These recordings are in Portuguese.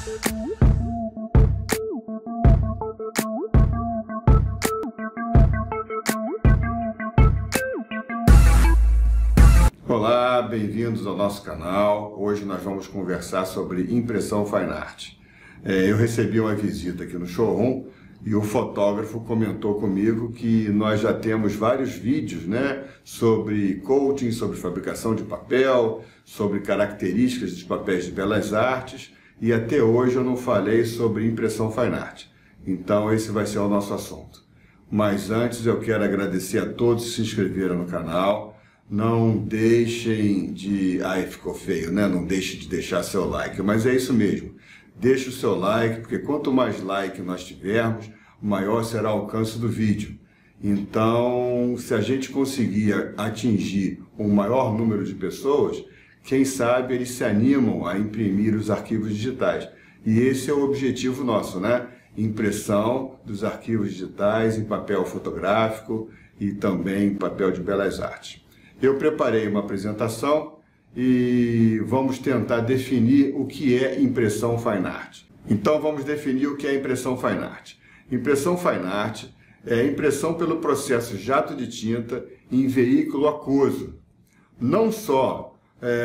Olá, bem-vindos ao nosso canal. Hoje nós vamos conversar sobre impressão fine art. Eu recebi uma visita aqui no showroom e o fotógrafo comentou comigo que nós já temos vários vídeos, sobre coating, sobre fabricação de papel, sobre características dos papéis de belas artes, e até hoje eu não falei sobre impressão fine art. Então esse vai ser o nosso assunto. Mas antes eu quero agradecer a todos que se inscreveram no canal. Não deixem de... Ai, ficou feio, né? Não deixe de deixar seu like, mas é isso mesmo. Deixe o seu like, porque quanto mais like nós tivermos, maior será o alcance do vídeo. Então, se a gente conseguir atingir um maior número de pessoas, quem sabe eles se animam a imprimir os arquivos digitais. E esse é o objetivo nosso, né? Impressão dos arquivos digitais em papel fotográfico e também em papel de belas artes. Eu preparei uma apresentação e vamos tentar definir o que é impressão fine art. Então vamos definir o que é impressão fine art. Impressão fine art é a impressão pelo processo jato de tinta em veículo aquoso. Não só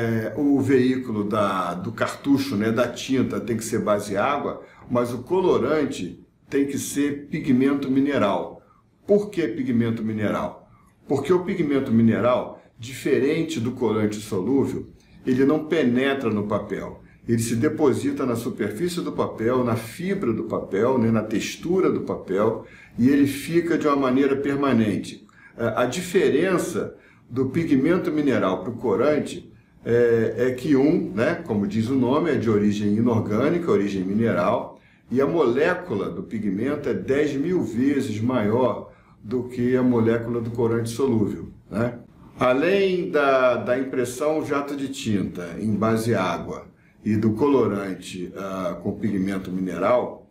o veículo do cartucho, da tinta tem que ser base água, mas o colorante tem que ser pigmento mineral. Por que pigmento mineral? Porque o pigmento mineral, diferente do corante solúvel, ele não penetra no papel. Ele se deposita na superfície do papel, na fibra do papel, na textura do papel, e ele fica de uma maneira permanente. A diferença do pigmento mineral para o corante é que como diz o nome, é de origem inorgânica, origem mineral, e a molécula do pigmento é 10.000 vezes maior do que a molécula do corante solúvel, Além da impressão jato de tinta em base água e do colorante com pigmento mineral,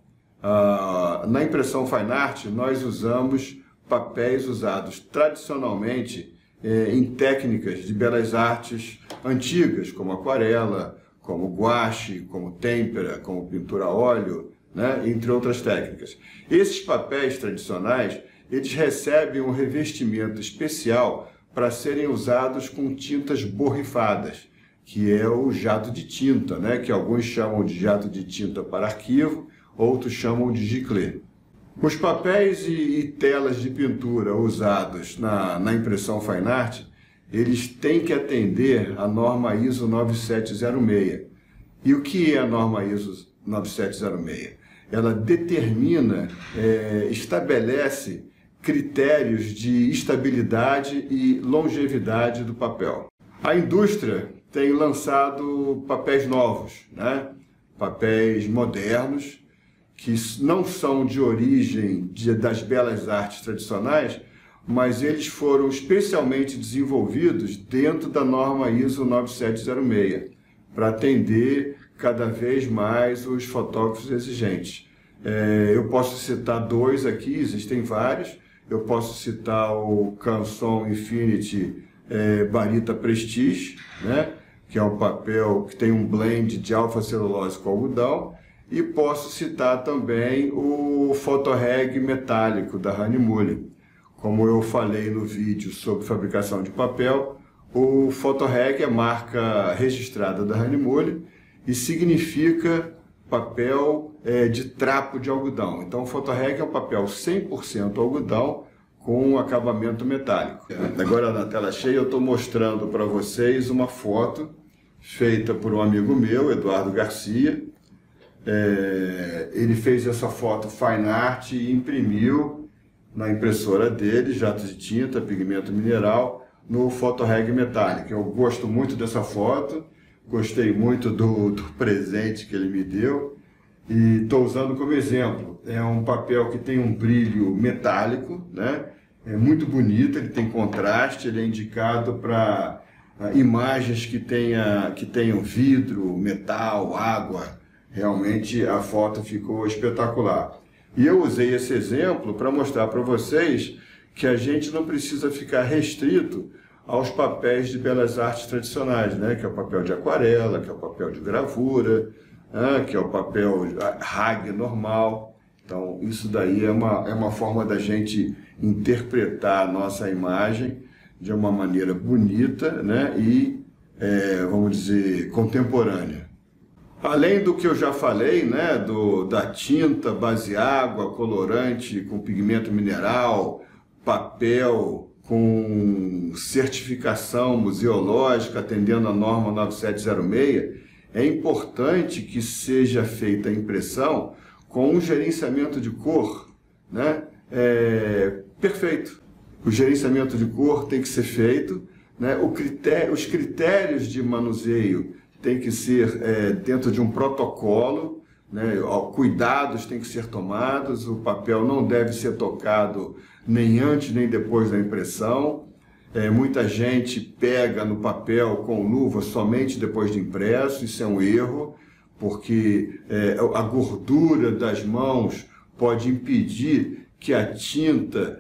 na impressão fine art nós usamos papéis usados tradicionalmente em técnicas de belas artes antigas, como aquarela, como guache, como têmpera, como pintura a óleo, entre outras técnicas. Esses papéis tradicionais, eles recebem um revestimento especial para serem usados com tintas borrifadas, que é o jato de tinta, que alguns chamam de jato de tinta para arquivo, outros chamam de giclée. Os papéis e telas de pintura usados na impressão fine art, eles têm que atender à norma ISO 9706. E o que é a norma ISO 9706? Ela determina, estabelece critérios de estabilidade e longevidade do papel. A indústria tem lançado papéis novos, papéis modernos, que não são de origem das belas artes tradicionais, mas eles foram especialmente desenvolvidos dentro da norma ISO 9706, para atender cada vez mais os fotógrafos exigentes. Eu posso citar dois aqui, existem vários. Eu posso citar o Canson Infinity Barita Prestige, que é um papel que tem um blend de alfa-celulose com algodão, e posso citar também o Photoreg metálico da Hahnemühle. Como eu falei no vídeo sobre fabricação de papel, o Photoreg é marca registrada da Hahnemühle e significa papel de trapo de algodão. Então o Photoreg é um papel 100% algodão com acabamento metálico. Agora na tela cheia eu estou mostrando para vocês uma foto feita por um amigo meu, Eduardo Garcia. Ele fez essa foto fine art e imprimiu na impressora dele, jato de tinta, pigmento mineral, no Photoreg metálico. Eu gosto muito dessa foto, gostei muito do presente que ele me deu e estou usando como exemplo. É um papel que tem um brilho metálico, é muito bonito, ele tem contraste, ele é indicado para imagens que tenham vidro, metal, água. Realmente a foto ficou espetacular. E eu usei esse exemplo para mostrar para vocês que a gente não precisa ficar restrito aos papéis de belas artes tradicionais, que é o papel de aquarela, que é o papel de gravura, né, que é o papel RAG normal. Então, isso daí é uma forma da gente interpretar a nossa imagem de uma maneira bonita, né, e, vamos dizer, contemporânea. Além do que eu já falei, né, da tinta, base água, colorante com pigmento mineral, papel com certificação museológica atendendo a norma 9706, é importante que seja feita a impressão com um gerenciamento de cor, né, perfeito. O gerenciamento de cor tem que ser feito, né, os critérios de manuseio tem que ser dentro de um protocolo, né? Cuidados têm que ser tomados, o papel não deve ser tocado nem antes nem depois da impressão. Muita gente pega no papel com luva somente depois de impresso, isso é um erro, porque a gordura das mãos pode impedir que a tinta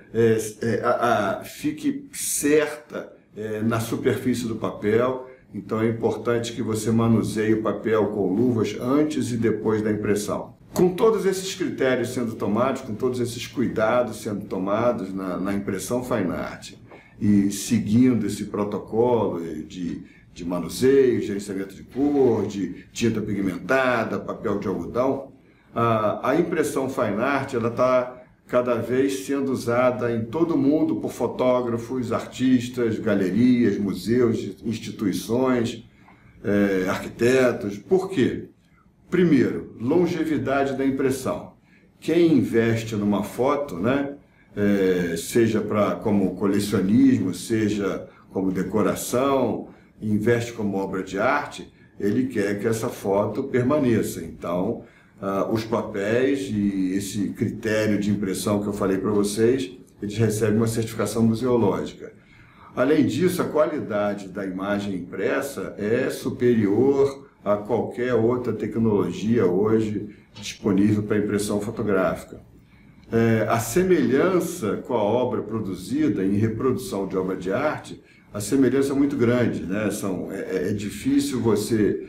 fique certa na superfície do papel. Então é importante que você manuseie o papel com luvas antes e depois da impressão. Com todos esses critérios sendo tomados, com todos esses cuidados sendo tomados na impressão fine art e seguindo esse protocolo de manuseio, gerenciamento de cor, de tinta pigmentada, papel de algodão, a impressão fine art está cada vez sendo usada em todo o mundo por fotógrafos, artistas, galerias, museus, instituições, arquitetos. Por quê? Primeiro, longevidade da impressão. Quem investe numa foto, né, seja como colecionismo, seja como decoração, investe como obra de arte, ele quer que essa foto permaneça. Então, os papéis e esse critério de impressão que eu falei para vocês, eles recebem uma certificação museológica. Além disso, a qualidade da imagem impressa é superior a qualquer outra tecnologia hoje disponível para impressão fotográfica. A semelhança com a obra produzida em reprodução de obra de arte, a semelhança é muito grande, né? É difícil você...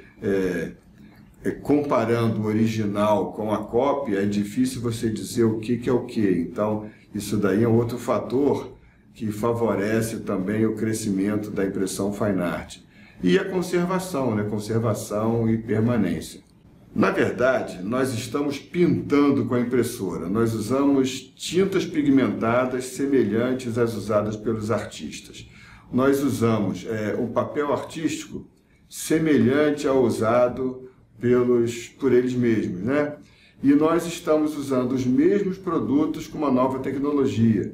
comparando o original com a cópia, é difícil você dizer o que é o que. Então, isso daí é um outro fator que favorece também o crescimento da impressão fine art. E a conservação, né? Conservação e permanência. Na verdade, nós estamos pintando com a impressora. Nós usamos tintas pigmentadas semelhantes às usadas pelos artistas. Nós usamos um papel artístico semelhante ao usado por eles mesmos, né? E nós estamos usando os mesmos produtos com uma nova tecnologia.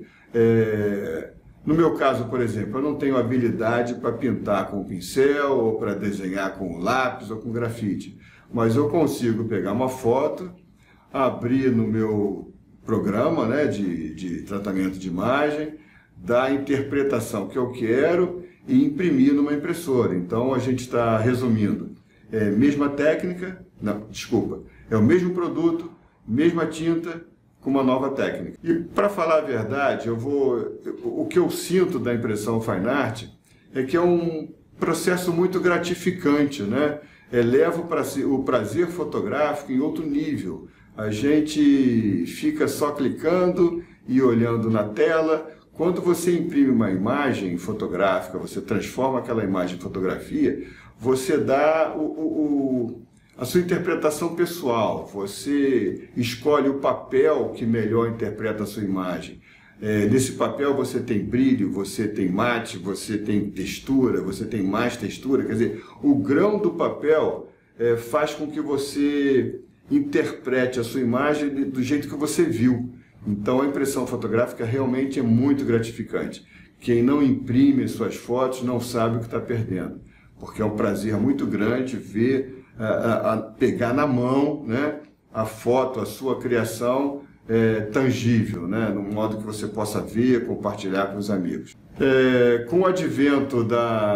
No meu caso, por exemplo, eu não tenho habilidade para pintar com pincel, ou para desenhar com lápis ou com grafite, mas eu consigo pegar uma foto, abrir no meu programa, né, de tratamento de imagem, dar a interpretação que eu quero e imprimir numa impressora. Então a gente está resumindo. Mesma técnica, não, desculpa, é o mesmo produto, mesma tinta, com uma nova técnica. E para falar a verdade, o que eu sinto da impressão fine art é que é um processo muito gratificante, né? Leva o prazer fotográfico em outro nível. A gente fica só clicando e olhando na tela. Quando você imprime uma imagem fotográfica, você transforma aquela imagem em fotografia, você dá a sua interpretação pessoal, você escolhe o papel que melhor interpreta a sua imagem. Nesse papel você tem brilho, você tem mate, você tem textura, você tem mais textura, quer dizer, o grão do papel faz com que você interprete a sua imagem do jeito que você viu. Então a impressão fotográfica realmente é muito gratificante. Quem não imprime suas fotos não sabe o que está perdendo, porque é um prazer muito grande ver, pegar na mão, né, a foto, a sua criação tangível, né, no modo que você possa ver, compartilhar com os amigos. Com o advento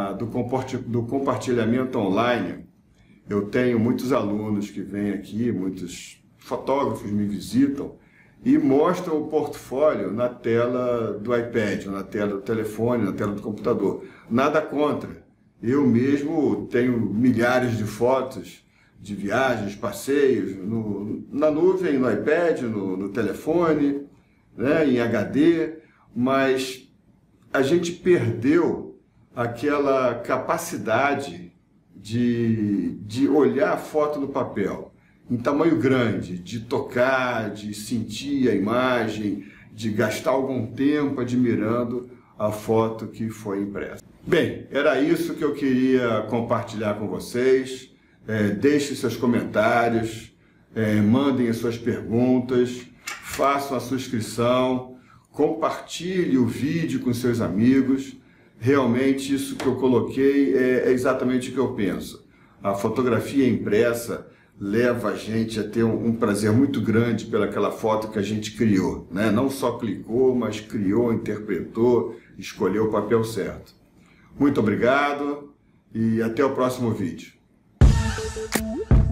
do compartilhamento online, eu tenho muitos alunos que vêm aqui, muitos fotógrafos me visitam e mostram o portfólio na tela do iPad, na tela do telefone, na tela do computador. Nada contra. Eu mesmo tenho milhares de fotos de viagens, passeios, na nuvem, no iPad, no telefone, né, em HD, mas a gente perdeu aquela capacidade de olhar a foto no papel, em tamanho grande, de tocar, de sentir a imagem, de gastar algum tempo admirando a foto que foi impressa. Bem, era isso que eu queria compartilhar com vocês. Deixem seus comentários, mandem as suas perguntas, façam a sua inscrição, compartilhe o vídeo com seus amigos. Realmente isso que eu coloquei é exatamente o que eu penso. A fotografia impressa leva a gente a ter um prazer muito grande pelaquela foto que a gente criou, né? Não só clicou, mas criou, interpretou, escolheu o papel certo. Muito obrigado e até o próximo vídeo.